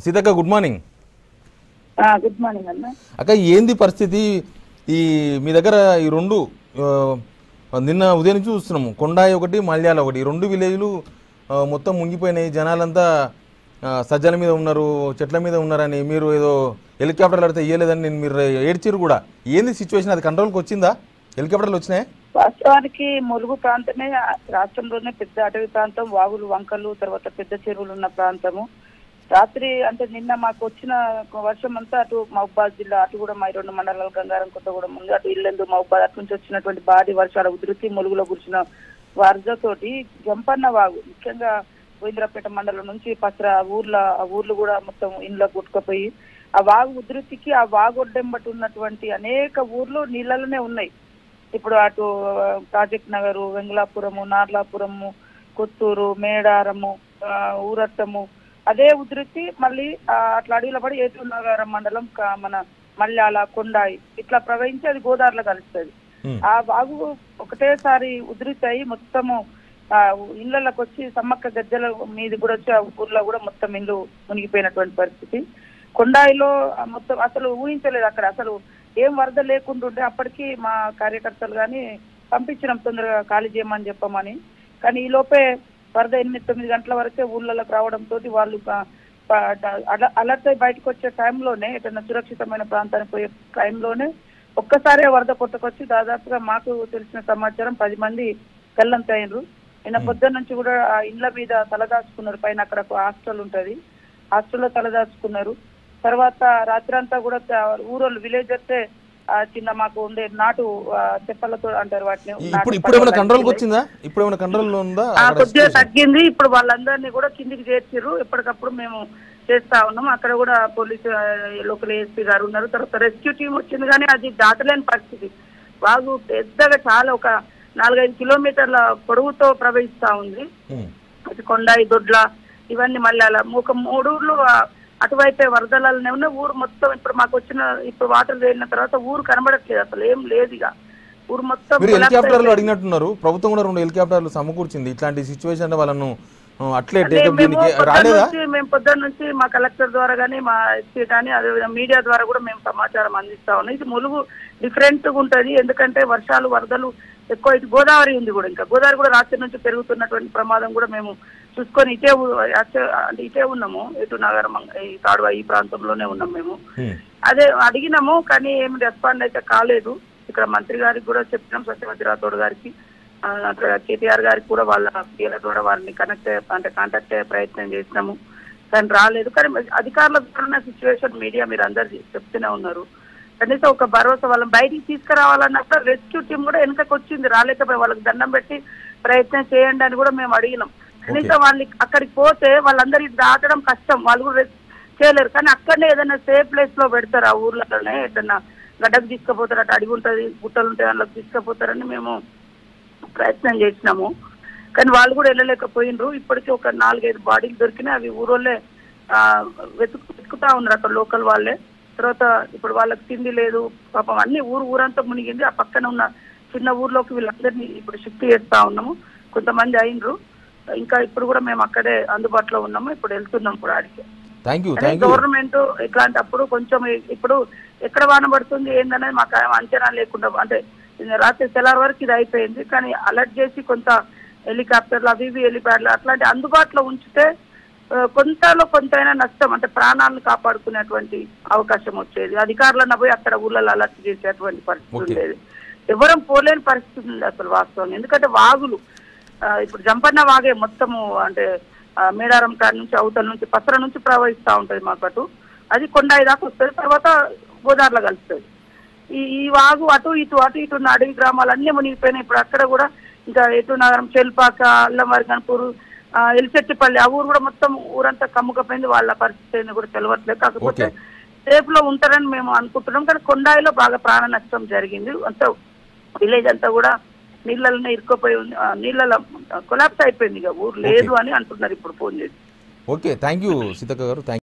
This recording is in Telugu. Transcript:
Seethakka good morning. Good morning అన్న. అక్క ఏంది పరిస్థితి ఈ మీ దగ్గర ఈ రెండు నిన్న ఉదయం నుంచి చూస్తున్నాము, కొండాయి ఒకటి మల్యాల ఒకటి, ఈ రెండు విలేజ్లు మొత్తం మునిగిపోయినాయి. జనాలంతా సజ్జల మీద ఉన్నారు, చెట్ల మీద ఉన్నారని మీరు ఏదో హెలికాప్టర్లు అడితే ఇయ్యలేదని మీరు ఏడ్చిరు కూడా. ఏంది సిచ్యువేషన్, అది కంట్రోల్కి వచ్చిందా? హెలికాప్టర్లు వచ్చినాయి? వాస్తవానికి ములుగు ప్రాంతమే రాష్ట్రంలోనే పెద్ద అటవీ ప్రాంతం, వాగులు వంకలు తర్వాత పెద్ద చెరువులు ఉన్న ప్రాంతము. రాత్రి అంటే నిన్న మాకు వచ్చిన వర్షం అంతా అటు మహబూబాద్ జిల్లా, అటు కూడా మా 2 మండలాలు గంగారం కొత్తగూడెం ముందు, అటు ఇల్లెందు మహబూబాద్ అటు నుంచి వచ్చినటువంటి భారీ వర్షాల ఉధృతి, ములుగులో కురిసిన వరదతోటి జంపన్న వాగు ముఖ్యంగా గోవిందరాపేట మండలం నుంచి పసర ఊర్లు కూడా మొత్తం ఇండ్ల కొట్టుకుపోయి ఆ వాగు ఉధృతికి ఆ వాగొడ్డెంబటి ఉన్నటువంటి అనేక ఊర్లు నీళ్ళలోనే ఉన్నాయి. ఇప్పుడు అటు ప్రాజెక్ట్ నగరు, వెంగళాపురము, నార్లాపురము, కొత్తూరు, మేడారము, ఊరట్టము అదే ఉధృతి మళ్ళీ అట్లా అడవిలో పడి ఏటూరు నగరం మండలం మన మల్యాల కొండాయి ఇట్లా ప్రవహించి అది గోదావరిలో కలుస్తుంది. ఆ వాగు ఒకటేసారి ఉధృతి అయి మొత్తము ఇళ్లలోకి వచ్చి సమ్మక్క గద్దెల మీద కూడా వచ్చి ఆ ఊర్లో కూడా మొత్తం ఇల్లు మునిగిపోయినటువంటి పరిస్థితి. కొండాయిలో మొత్తం అసలు ఊహించలేదు, అక్కడ అసలు ఏం వరద లేకుంటుంటే అప్పటికి మా కార్యకర్తలు కానీ పంపించినాం తొందరగా ఖాళీ చేయమని చెప్పమని. కానీ ఈ లోపే వరద 8-9 గంటల వరకే ఊళ్ళలోకి రావడంతో వాళ్ళు అలర్ట్ అయి బయటకు వచ్చే టైంలోనే, ఏదైనా సురక్షితమైన ప్రాంతానికి పోయే టైంలోనే ఒక్కసారే వరద కొట్టుకొచ్చి దాదాపుగా మాకు తెలిసిన సమాచారం 10 మంది గల్లంతయ్యారు. నిన్న పొద్దున్న నుంచి కూడా ఆ ఇండ్ల మీద తలదాచుకున్నారు. పైన అక్కడ హాస్టల్ ఉంటది, హాస్టల్లో తలదాచుకున్నారు. తర్వాత రాత్రి అంతా కూడా ఊరోళ్ళు విలేజర్సే చిన్న మాకు ఉండే నాటు చెప్పలతో అంటారు వాటిని, కొద్దిగా తగ్గింది. ఇప్పుడు వాళ్ళందరినీ కూడా కిందికి చేర్చిర్రు. ఎప్పటికప్పుడు మేము చేస్తా ఉన్నాం. అక్కడ కూడా పోలీసు లోకల్ ఏఎస్పీ గారు ఉన్నారు. తర్వాత రెస్క్యూ టీం వచ్చింది, కానీ అది దాటలేని పరిస్థితి. వాగు పెద్దగా చాలా ఒక 4-5 కిలోమీటర్ల పొడవుతో ప్రవహిస్తా ఉంది. అది కొండాయి, దొడ్ల ఇవన్నీ మళ్ళీ అలా ఒక 3 ఊర్లు అటువైపే వరదలనే ఉన్న ఊరు మొత్తం. ఇప్పుడు మాకు వచ్చిన ఇప్పుడు వాటర్ వేరిన తర్వాత ఊరు కనబడట్లేదు, అసలు ఏం లేదు. ఇక ఊరు మొత్తం హెలికాప్టర్లు అడిగినట్టున్నారు. ప్రభుత్వం కూడా 2 హెలికాప్టర్లు సమకూర్చింది. ఇట్లాంటి సిచ్యువేషన్ వాళ్ళను అట్లే మేము పొద్దున్న నుంచి మా కలెక్టర్ ద్వారా కానీ మా ఎస్పీ కానీ అదేవిధంగా మీడియా ద్వారా కూడా మేము సమాచారం అందిస్తా ఉన్నాం. ఇది ములుగు డిఫరెంట్ గా ఉంటది, ఎందుకంటే వర్షాలు వరదలు ఎక్కువ. ఇటు గోదావరి ఉంది కూడా, ఇంకా గోదావరి కూడా రాత్రి నుంచి పెరుగుతున్నటువంటి ప్రమాదం కూడా మేము చూసుకొని ఇటే ఉన్నాము. ఇటు నగరం ఈ తాడువా ఈ ప్రాంతంలోనే ఉన్నాం మేము. అదే అడిగినాము కానీ ఏమి రెస్పాండ్ అయితే కాలేదు. ఇక్కడ మంత్రి గారికి కూడా చెప్పినాం, సత్యవతి రాథోడ్ గారికి, కేటీఆర్ గారికి కూడా వాళ్ళ పీల ద్వారా వారిని కాంటాక్ట్ అయ్యే ప్రయత్నం చేసినాము, కానీ రాలేదు. కానీ అధికారుల ద్వారా సిచ్యువేషన్ మీడియా మీరు అందరు చెప్తూనే ఉన్నారు. కనీసం ఒక భరోసా వాళ్ళని బయటికి తీసుకురావాలన్నప్పుడు రెస్క్యూ టీం కూడా వెనకకి వచ్చింది, రాలేకపోయి వాళ్ళకి దండం పెట్టి ప్రయత్నం చేయండి అని కూడా మేము అడిగినాం. కనీసం వాళ్ళు అక్కడికి పోతే వాళ్ళందరికీ దాటడం కష్టం, వాళ్ళు కూడా చేయలేరు. కానీ అక్కడనే ఏదైనా సేఫ్ ప్లేస్ లో పెడతారు, ఆ ఊర్లలోనే ఏదైనా గడ్డకు తీసుకుపోతారు, అటు అడిగి ఉంటుంది, గుట్టలు ఉంటాయి, వాళ్ళకి తీసుకుపోతారని మేము ప్రయత్నం చేసినాము. కానీ వాళ్ళు కూడా వెళ్ళలేకపోయినరు. ఇప్పటికీ ఒక 4-5 బాడీలు దొరికినాయి. అవి ఊరోళ్ళే వెతుకుతా ఉన్నారు, అక్కడ లోకల్ వాళ్ళే. తర్వాత ఇప్పుడు వాళ్ళకి తిండి లేదు పాపం, అన్ని ఊరంతా మునిగింది. ఆ పక్కన ఉన్న చిన్న ఊర్లోకి వీళ్ళందరినీ ఇప్పుడు షిఫ్ట్ చేస్తా ఉన్నాము. కొంతమంది అయినరు, ఇంకా ఇప్పుడు కూడా మేము అక్కడే అందుబాటులో ఉన్నాము. ఇప్పుడు వెళ్తున్నాం కూడా ఆడికి. గవర్నమెంట్ ఇట్లాంటప్పుడు కొంచెం ఇప్పుడు ఎక్కడ వాన పడుతుంది ఏందనేది మాకు అంచనా లేకుండా, అంటే రాత్రి తెల్లారి వరకు ఇది అయిపోయింది. కానీ అలర్ట్ చేసి కొంత హెలికాప్టర్లు అవి హెలిప్యాడ్లు అట్లాంటి అందుబాటులో ఉంచితే కొంతలో కొంతైనా నష్టం, అంటే ప్రాణాలను కాపాడుకునేటువంటి అవకాశం వచ్చేది. అధికారులన్న పోయి అక్కడ ఊళ్ళలో అలర్ట్ చేసేటువంటి పరిస్థితి ఉండేది. ఎవరం పోలేని పరిస్థితి ఉంది అసలు వాస్తవం. ఎందుకంటే వాగులు ఇప్పుడు జంపన్న వాగే మొత్తము, అంటే మేడారం కాడి నుంచి అవతల నుంచి పసర నుంచి ప్రవహిస్తూ ఉంటుంది మాకు అటు, అది కొండాయి దాకా వస్తుంది, తర్వాత గోదావరిలో కలుస్తుంది. ఈ వాగు అటు ఇటు ఉన్న అడవి గ్రామాలన్నీ మునిగిపోయినాయి. ఇప్పుడు అక్కడ కూడా ఇంకా ఎటు నగరం, చెల్పాక, అల్లంవారి గణపూరు, ఎలిచెట్టిపల్లి ఆ ఊరు కూడా మొత్తం ఊరంతా కమ్ముకపోయింది. వాళ్ళ పరిస్థితి కూడా తెలవట్లేదు. కాకపోతే సేఫ్ లో ఉంటారని మేము అనుకుంటున్నాం. కానీ కొండాయిలో బాగా ప్రాణ నష్టం జరిగింది. అంతా విలేజ్ అంతా కూడా నీళ్ళలోనే ఇరుక్కుపోయి ఉంది, నీళ్ళలో కొలాప్స్ అయిపోయింది. ఇక ఊరు లేదు అని అంటున్నారు ఇప్పుడు ఫోన్ చేసి. ఓకే, థ్యాంక్ యూ సీతక్క గారు.